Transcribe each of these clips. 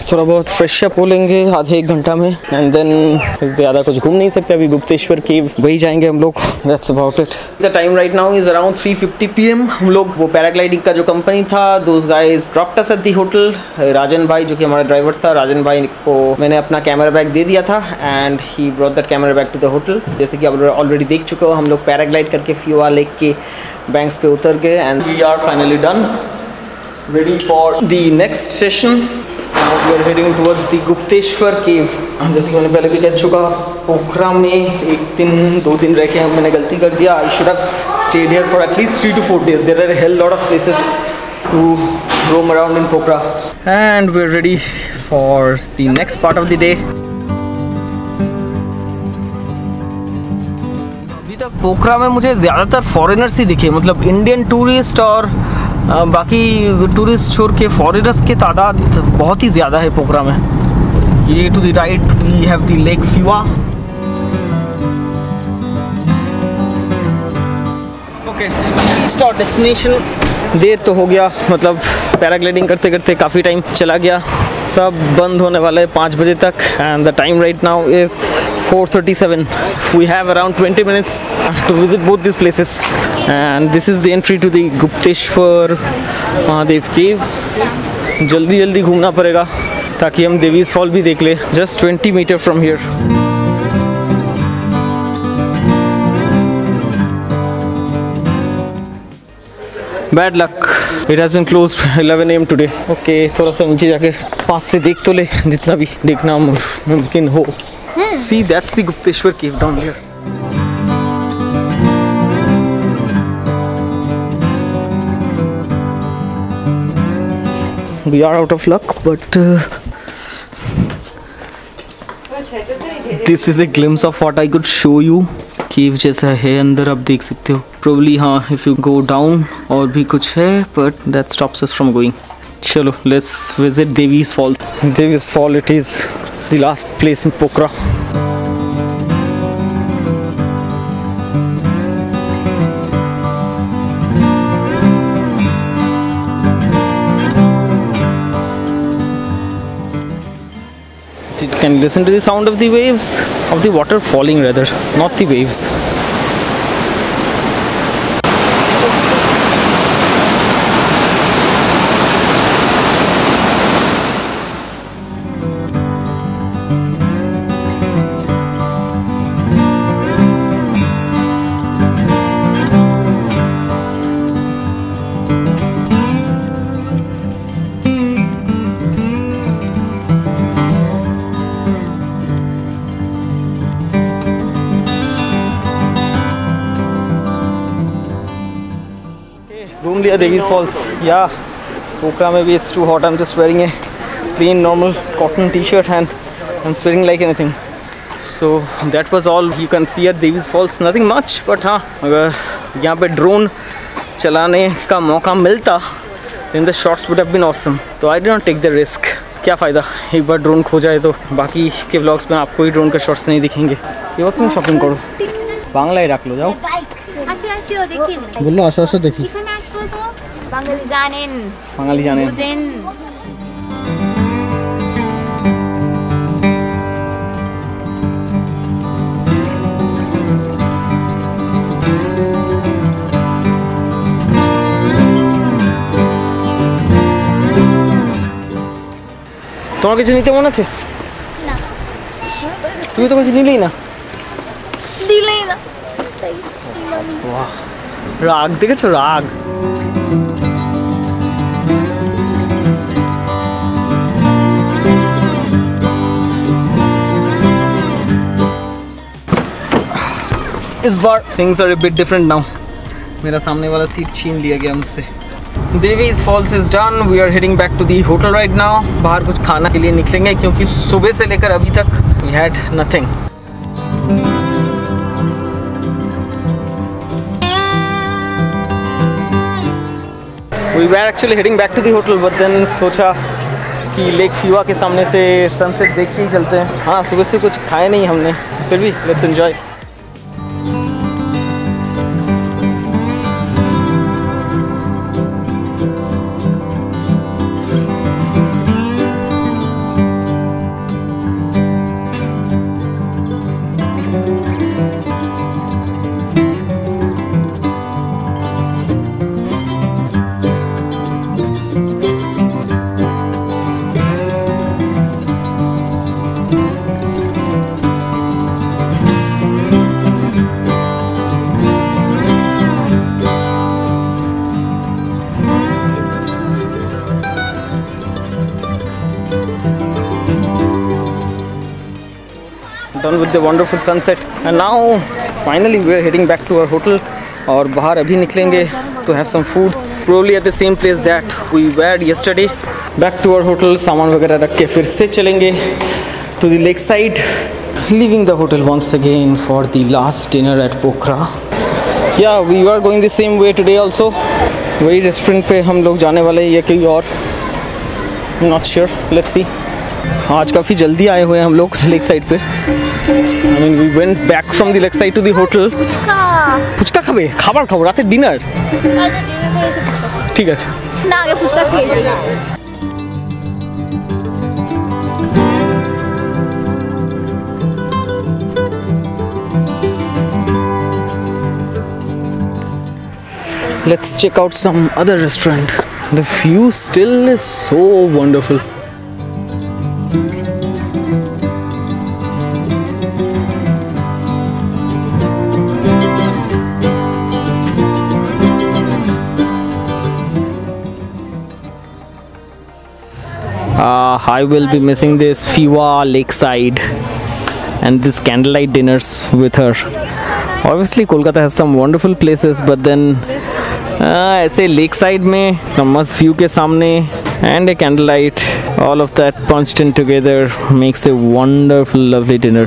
थोड़ा बहुत fresh up हो लेंगे आधे एक घंटा में, एंड देन ज़्यादा कुछ घूम नहीं सकते अभी। गुप्तेश्वर केव वही जाएंगे हम लोग। That's about it. The time right now is around 3:50 PM। हम लोग वो पैराग्लाइडिंग का जो कंपनी था, those guys dropped us at the hotel. Rajan भाई जो कि हमारा ड्राइवर था, राजन भाई को मैंने अपना कैमरा बैग दे दिया था and he brought that camera bag to the hotel. जैसे कि आप ऑलरेडी देख चुके हो, हम लोग पैराग्लाइड करके फ्यूआ लेक के बैंक्स पे उतर गए and we are finally done, ready for the next session. Now we are heading towards the Gupteshwar cave. जैसे कि मैंने पहले भी कह चुका, पोखरा में एक दिन 2 दिन रह के मैंने गलती कर दिया। I should have stayed here for at least 3 to 4 days. There are a hell lot of places to roam around in Pokhara. And we are ready for the next part of the day. अभी तक पोखरा में मुझे ज़्यादातर foreigners ही दिखे, मतलब Indian tourist और बाकी tourist छोड़ के फॉरेनर्स के तादाद बहुत ही ज़्यादा है पोखरा में। ये to the right we have the lake Phewa. Okay, reached our destination. देर तो हो गया, मतलब पैराग्लाइडिंग करते करते काफ़ी टाइम चला गया। सब बंद होने वाला है 5 बजे तक and the time right now is 4:37. We have around 20 minutes to visit both these places and this is the entry to the Gupteshwar Mahadev cave. जल्दी जल्दी घूमना पड़ेगा ताकि हम देवीज फॉल भी देख ले। Just 20 meter from here. Bad luck. It has been closed 11 AM today. Okay, थोड़ा सा नीचे जाके पास से देख तो ले जितना भी देखना मुमकिन हो। See, that's the Gupteshwar cave down here. We are out of luck, but this is a glimpse of what I could show you. केव जैसा है अंदर, आप देख सकते हो। Probably हाँ, if you go down और भी कुछ है, but that stops us from going. चलो, let's visit Devi's Fall. Devi's Fall, it is the last place in Pokhara. Can you listen to the sound of the waves? Of the water falling rather, not the waves. घूम लिया Devi's false. या पोखरा में भी it's too hot. I am just wearing a plain normal cotton T-shirt and I am sweating like anything. So that was all you can see at Devi's Falls. Nothing much, but हाँ, अगर यहाँ पे drone चलाने का मौका मिलता in the shots would have been awesome. तो I did not take the risk. क्या फ़ायदा, एक बार ड्रोन खो जाए तो बाकी के व्लॉग्स में आपको ही ड्रोन के शॉट्स नहीं दिखेंगे। ये वक्त में शॉपिंग करो, बांग्लाয় রাখলো যাও। বললো আসো আসো দেখি। বাঙালি জানেন, বাঙালি জানেন। তোমার কিছু নিতে মন আছে? না। তুমি তো কিছু নিলেই না। দিলেই না। वाह, राग দেখেছো রাগ। इस बार things are a bit different now. मेरा सामने वाला सीट छीन लिया गया मुझसे। Devi's Falls is done. We are heading back to the hotel right now. बाहर कुछ खाना के लिए निकलेंगे क्योंकि सुबह से लेकर अभी तक we had nothing. We were actually heading back to the hotel, but then सोचा कि लेक फ्यूआ के सामने से सनसेट देख ही चलते हैं। हाँ, सुबह से कुछ खाए नहीं हमने, फिर भी let's enjoy. done with the wonderful sunset, and now finally we are heading back to our hotel. और बाहर अभी निकलेंगे to have some food, probably at the same place that we were yesterday. Back to our hotel, सामान वगैरह रख के फिर से चलेंगे to the lakeside, leaving the hotel once again for the last dinner at Pokhara. Yeah, we are going the same way today also. वही restaurant पे हम लोग जाने वाले हैं या कहीं और, not sure, let's see. आज काफ़ी जल्दी आए हुए हैं हम लोग लेक साइड पे. I mean, we went back from the lake side to the hotel. Phuchka খাবে? খাবার খাবো, রাতে ডিনার. ঠিক আছে না, আগে ফুচকা খেয়ে যাই. Let's check out some other restaurant. The view still is so wonderful. I will be missing this Fiwa lakeside and this candlelight dinners with her. Obviously Kolkata has some wonderful places, but then ऐसे lakeside में मस्त view के सामने and a candlelight, all of that punched in together makes a wonderful, lovely dinner.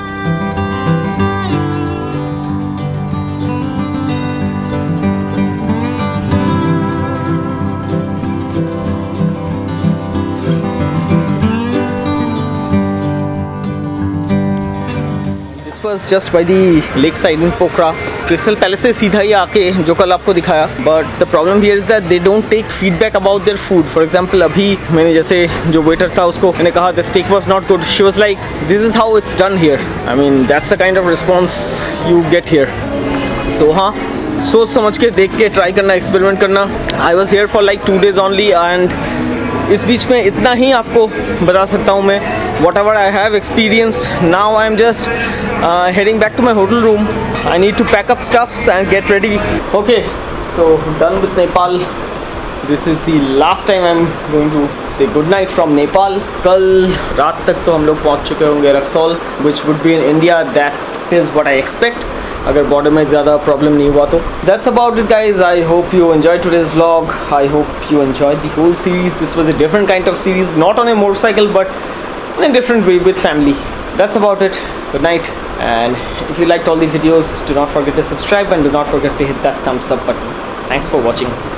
Was just by the lakeside in Pokhara. Crystal Palace से सीधा ही आके जो कल आपको दिखाया. But the problem here is that they don't take feedback about their food. For example, अभी मैंने जैसे जो waiter था उसको मैंने कहा the steak was not good. She was like, this is how it's done here. I mean, that's the kind of response you get here. So हाँ, सोच समझ के देख के try करना, experiment करना. I was here for like 2 days only, and इस बीच में इतना ही आपको बता सकता हूँ मैं. Whatever I have experienced, now I'm just heading back to my hotel room. I need to pack up stuffs and get ready. Okay, so done with Nepal. This is the last time I'm going to say good night from Nepal. कल रात तक तो हम लोग पहुंच चुके होंगे Raxaul, which would be in India. That is what I expect. अगर बॉर्डर में ज़्यादा प्रॉब्लम नहीं हुआ तो. That's about it, guys. I hope you enjoyed today's vlog. I hope you enjoyed the whole series. This was a different kind of series, not on a motorcycle, but in a different way with family. That's about it. Good night, and if you liked all the videos, do not forget to subscribe and do not forget to hit that thumbs up button. Thanks for watching.